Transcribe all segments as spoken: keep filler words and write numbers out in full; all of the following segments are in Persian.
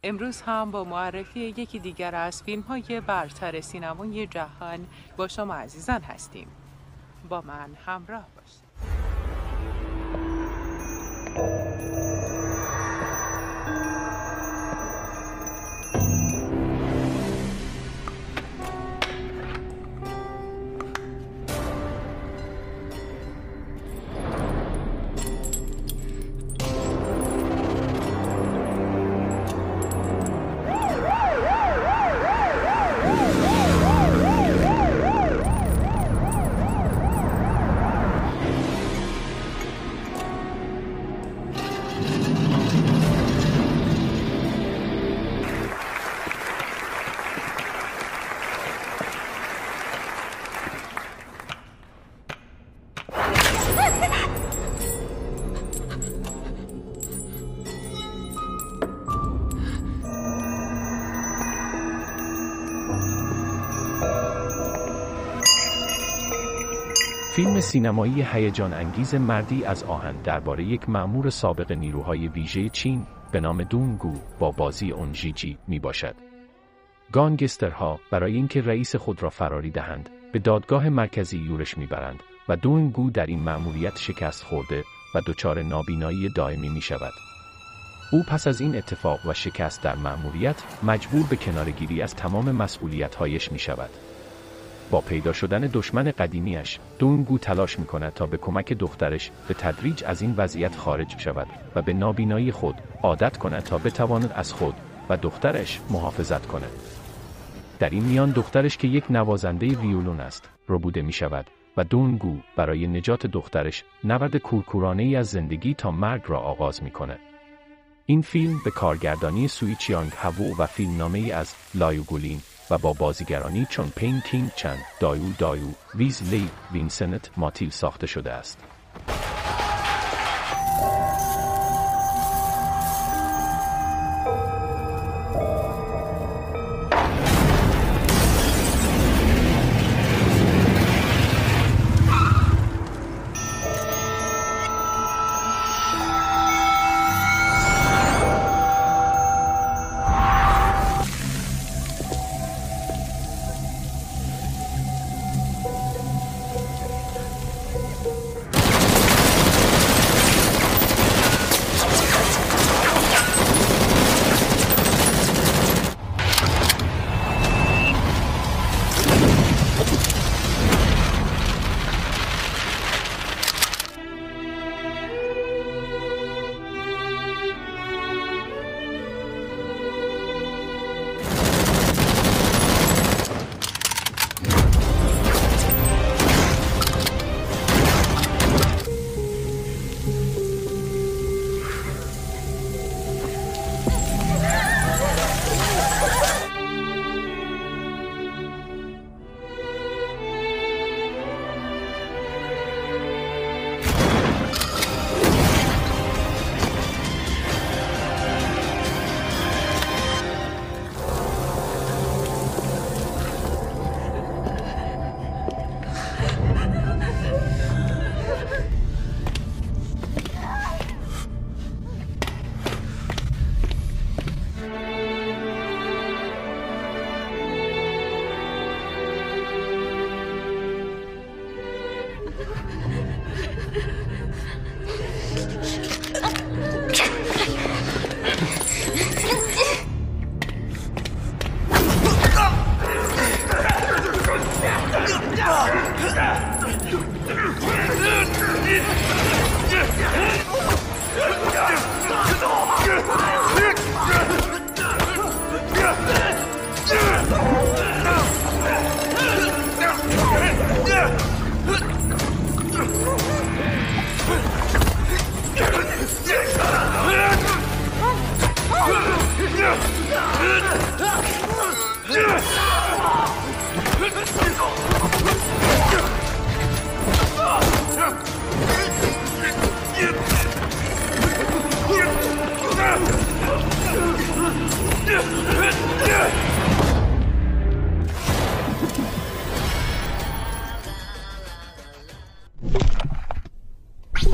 امروز هم با معرفی یکی دیگر از فیلم‌های برتر سینمای جهان با شما عزیزان هستیم. با من همراه باشید. فیلم سینمایی هیجان انگیز مردی از آهن درباره یک مأمور سابق نیروهای ویژه چین به نام دونگ گو با بازی اون ژی جی می باشد. گانگسترها برای اینکه رئیس خود را فراری دهند به دادگاه مرکزی یورش میبرند و دونگ گو در این مأموریت شکست خورده و دچار نابینایی دائمی می شود. او پس از این اتفاق و شکست در مأموریت مجبور به کناره‌گیری از تمام مسئولیت‌هایش می شود. با پیدا شدن دشمن قدیمیش، دونگ گو تلاش می‌کند تا به کمک دخترش به تدریج از این وضعیت خارج شود و به نابینایی خود عادت کند تا بتواند از خود و دخترش محافظت کند. در این میان دخترش که یک نوازنده ویولون است، ربوده می‌شود و دونگ گو برای نجات دخترش نبرد کورکورانه‌ای از زندگی تا مرگ را آغاز می‌کند. این فیلم به کارگردانی سوی چیانگ هوو و فیلمنامه‌ای از لایو گولین و با بازیگرانی چون پین کینگ چن، دایو دایو، ویز لی، وینسنت ماتیل ساخته شده است.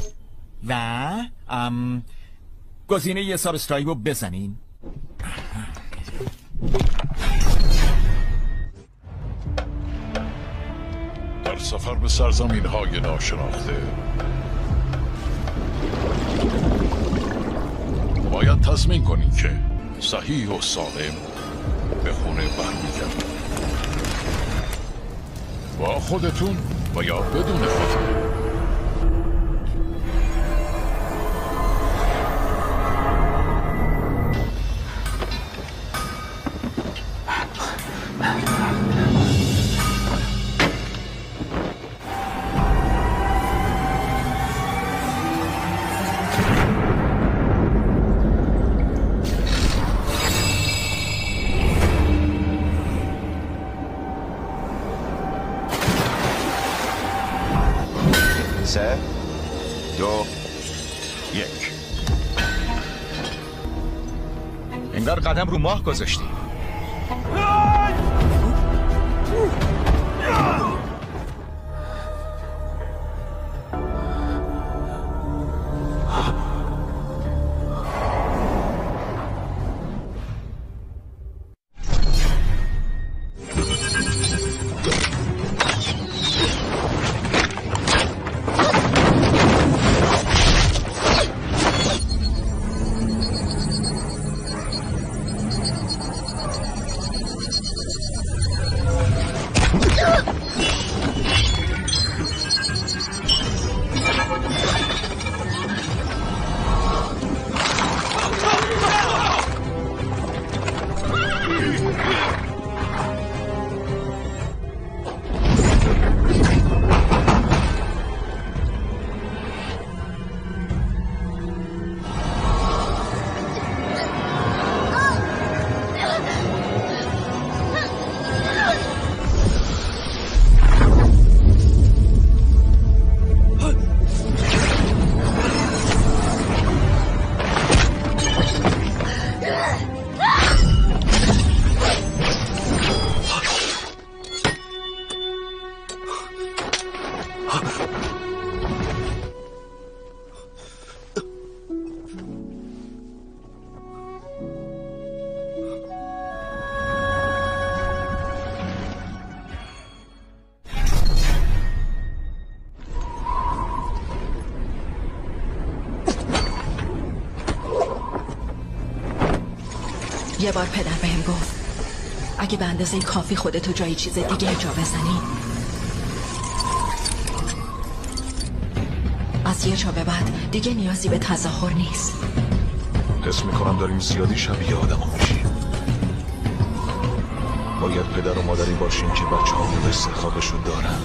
و ام گزینه یه سابسکرایب رو بزنین. سفر به سرزمین های ناشناخته. باید تصمیم کنین که صحیح و سالم به خونه برمیگردید. با خودتون و یا بدون خودتون. سه دو یک. انگار قدم رو ماه گذاشتی. یه بار پدر بهم گفت اگه به اندازه کافی خودتو جای چیز دیگه جا بزنی، از یه جا به بعد دیگه نیازی به تظاهر نیست. حس میکنم داریم زیادی شبیه آدم ها میشیم. باید پدر و مادری باشیم که بچه ها به استخابشون دارن.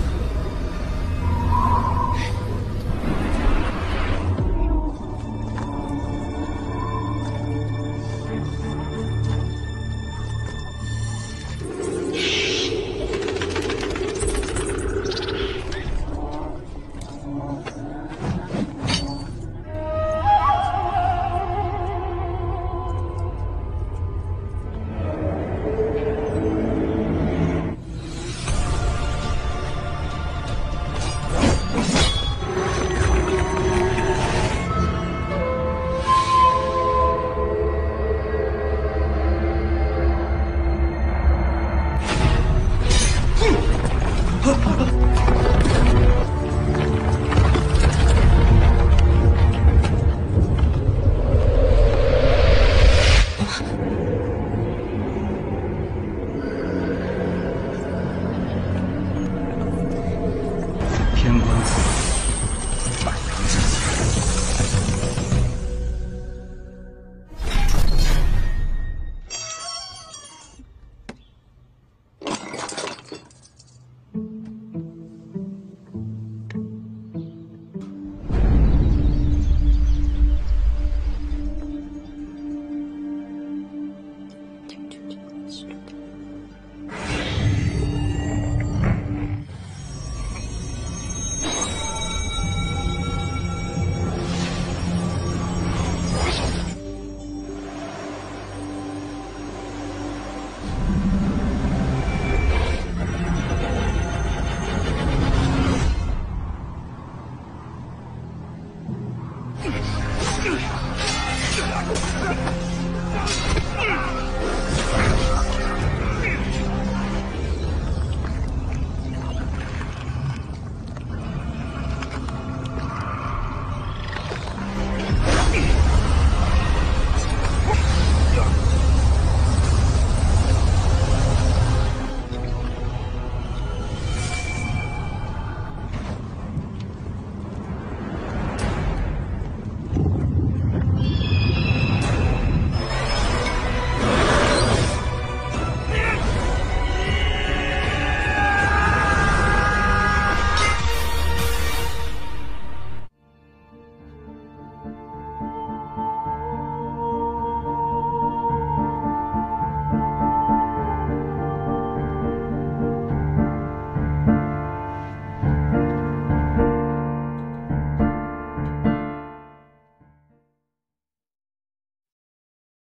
天官赐